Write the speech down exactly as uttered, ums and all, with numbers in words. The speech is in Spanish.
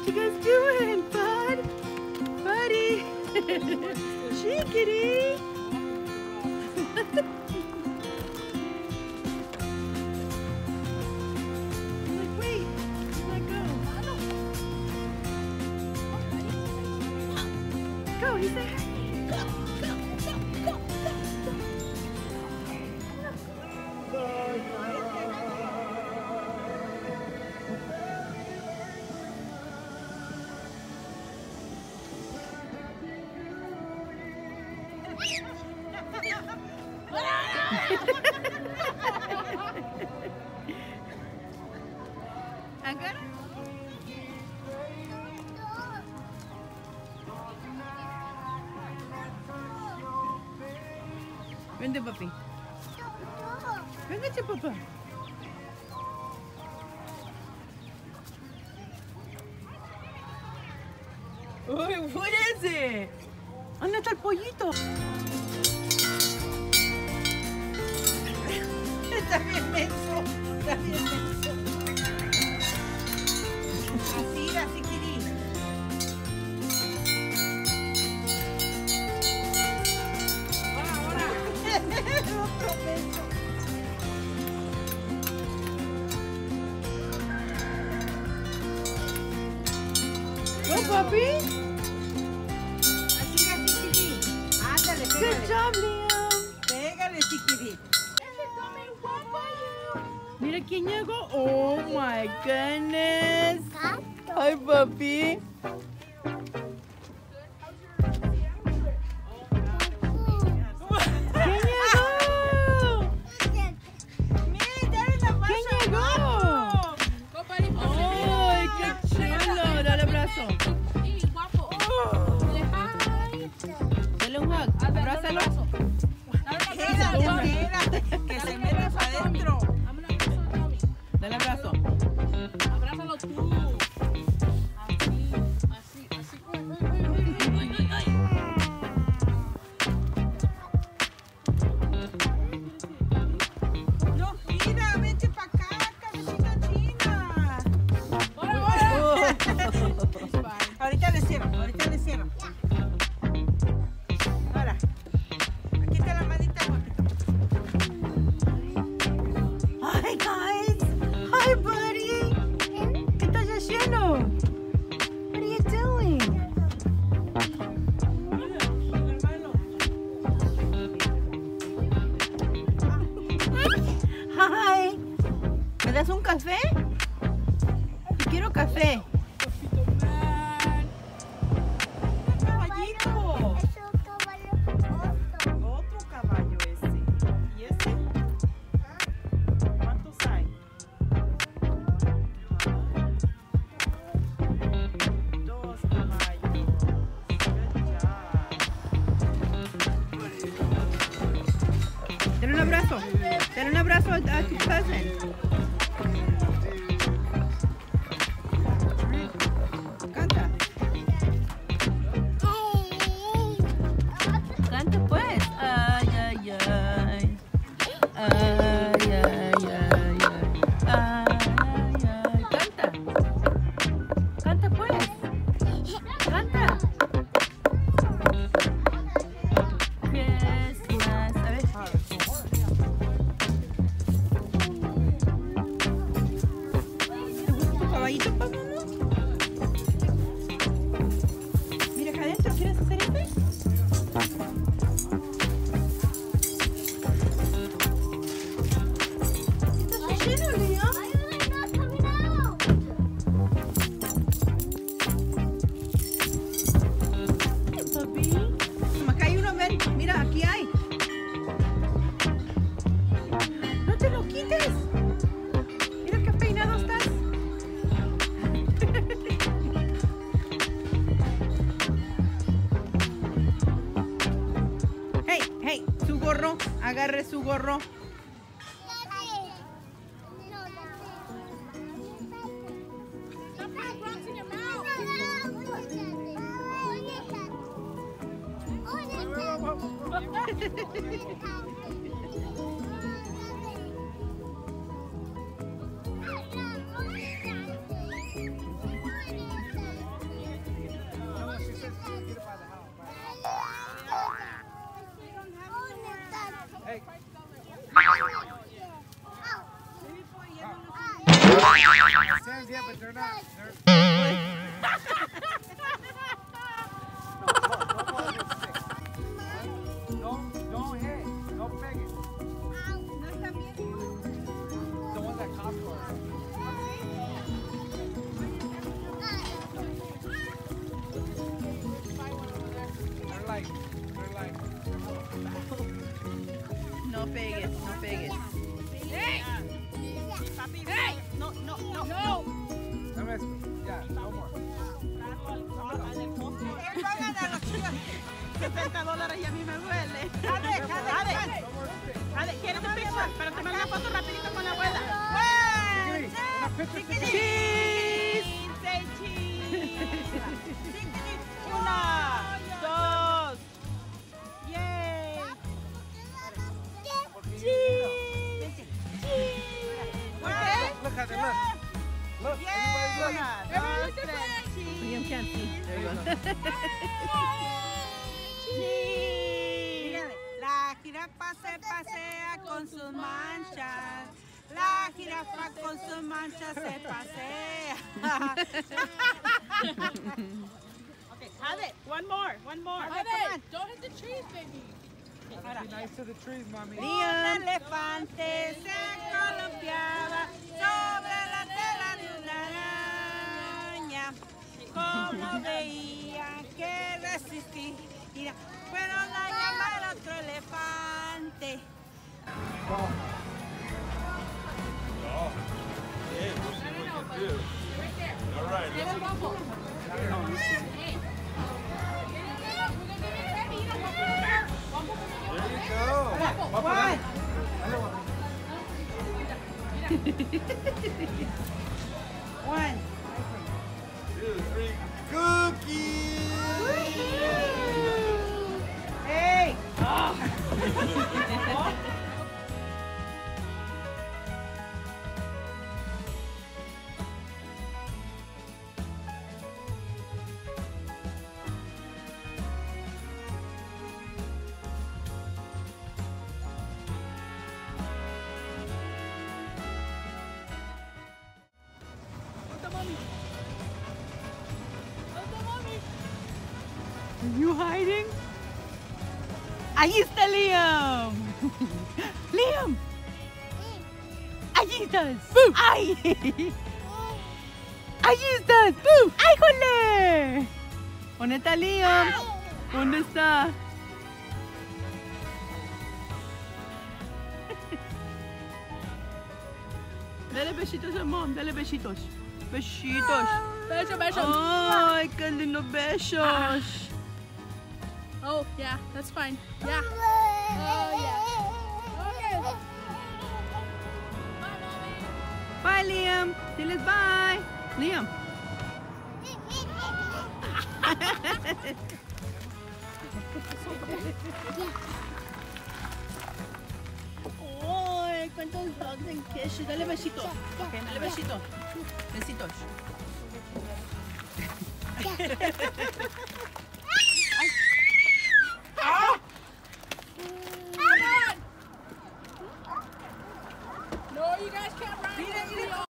What you guys doing, bud? Buddy. Chickadee. Like, wait. Let go. Go, he said. Go, go, go, go, Agora? Vente, papi. Vente, papá. Uy, what is it? ¿Dónde está el pollito? Está bien menso. Está bien menso. Así, así querí. Ahora, ahora. Otro menso. Go, papi. Así, así querí. Ándale, pégale. Good job, Liam. Pégale, si querí. Mira quién llegó. Oh my goodness. Hi, papi. ¿Quién llegó? ¿Quién llegó? ¡Ay, qué chulo! Dale abrazo. Dale un hug. Abrázalo. Que se meta para adentro. Dale abrazo. Abrázalo tú. Así, así, así. Ay, ay, ay, ay. No, mira, vete para acá, cabecita china. Ahorita le cierro, ahorita le cierro. Ahora, aquí está la manita. Hi guys! Hi buddy! ¿Qué estás haciendo? What are you doing? Hi! ¿Me das un café? Yo quiero café. Caballito. Otro caballo ese. ¿Y ese? ¿Cuántos hay? Dos caballos. Dale un abrazo. Dale un abrazo a tu cousin. Canta. Canta pues. Ay, ay, ay. Ay, ay, ay, ay. Ay, ay. Canta. Canta pues. Canta. Christmas. A ver. ¿Te gusta tu caballito, papá? Mira acá adentro. ¿Quieres hacer este? Mira, aquí hay. No te lo quites. Mira qué peinado estás. Hey, hey, su gorro. Agarre su gorro. not. They're... Don't, don't hit. Don't peg it. The ones that cost for us. They're like, they're like. No pegues, no pegues. Hey! Hey! No, no, no, No! Yeah, no more. setenta dólares y a mí me duele. Jade, jade, jade. Jade, ¿quieres un picture? Para tomar una foto rapidito con la abuela. Cheese! Say cheese! Una, dos. Yay! Cheese! Cheese! Look at it, look. Look, everybody look. Una, dos, tres. William can't see. There you go. Cheese. La jirafa se pasea con sus manchas. La jirafa con sus manchas se pasea. Okay, have it. One more. One more. Have Come on. it. Don't hit the trees, baby. Be nice to the trees, mommy. Un elefante se columpiaba sobre la tela de una araña. Como veía que resistir, fueron a llamar a otro elefante. Oh, yeah, we'll see what we can do. Right there. All right. Get a bubble. Hey. We're gonna give it heavy. You don't want to bubble. There you go. One. One. Two, three, cookies. Hey. Are you hiding? Ahí está Liam. Liam. Allí estás. ¡Ay! Allí estás. ¡Ay, jole! ¿Dónde está Liam? ¿Dónde está? Dale besitos a mom, dale besitos. Besitos. Beso, beso. Ay, qué lindos besos. Oh, yeah, that's fine. Yeah. Oh, yeah. Okay. Bye, Mommy. Bye, Liam. Diles bye. Liam. Ay, cuántos dogs and kisses. Dale besito. Okay, dale besito. Besitos. No, you guys can't run.